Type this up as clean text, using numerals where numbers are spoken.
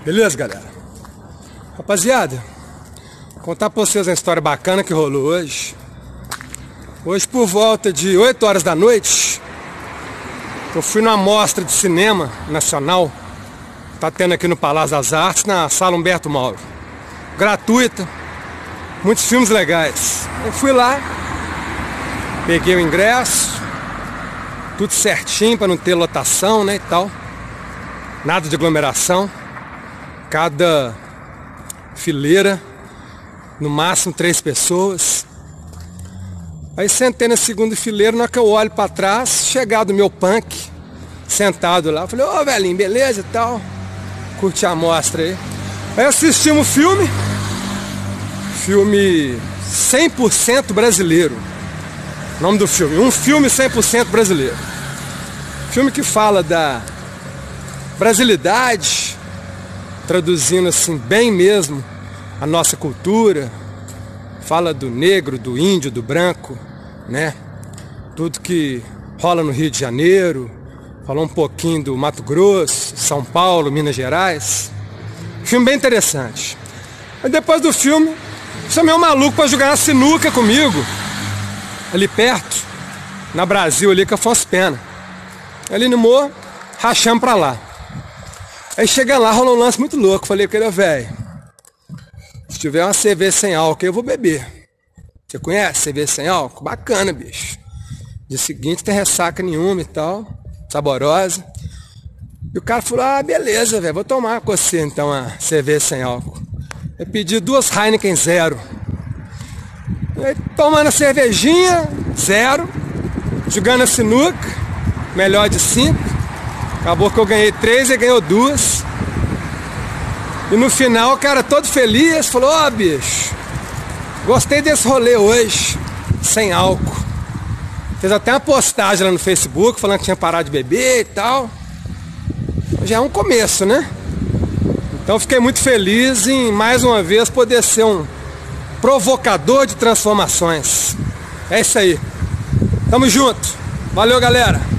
Beleza, galera? Rapaziada, vou contar pra vocês uma história bacana que rolou hoje. Hoje, por volta de 8 horas da noite, eu fui numa mostra de cinema nacional. Tá tendo aqui no Palácio das Artes, na Sala Humberto Mauro. Gratuita, muitos filmes legais. Eu fui lá, peguei o ingresso, tudo certinho para não ter lotação, né, e tal. Nada de aglomeração. Cada fileira, no máximo 3 pessoas. Aí sentei na segunda fileira, na hora que eu olho para trás, chegado o meu punk, sentado lá. Falei, ô velhinho, beleza e tal. Curti a mostra aí. Aí assistimos o filme. Filme 100% brasileiro. O nome do filme, um filme 100% brasileiro. Filme que fala da brasilidade, traduzindo assim bem mesmo a nossa cultura. Fala do negro, do índio, do branco, né? Tudo que rola no Rio de Janeiro. Falou um pouquinho do Mato Grosso, São Paulo, Minas Gerais. Filme bem interessante. Aí depois do filme, chamei um maluco para jogar uma sinuca comigo, ali perto, na Brasil, ali com a Afonso Pena. Ali no morro, rachamos pra lá. Aí chegando lá, rolou um lance muito louco. Falei, querido velho, se tiver uma cerveja sem álcool, eu vou beber. Você conhece cerveja sem álcool? Bacana, bicho. Dia seguinte não tem ressaca nenhuma e tal, saborosa. E o cara falou, ah, beleza, velho, vou tomar com você então uma cerveja sem álcool. Eu pedi 2 Heineken 0. Aí, tomando a cervejinha, 0. Jogando a sinuca, melhor de 5. Acabou que eu ganhei 3 e ganhou 2. E no final o cara todo feliz falou, ó, bicho, gostei desse rolê hoje, sem álcool. Fez até uma postagem lá no Facebook falando que tinha parado de beber e tal. Já é um começo, né? Então fiquei muito feliz em mais uma vez poder ser um provocador de transformações. É isso aí. Tamo junto. Valeu, galera.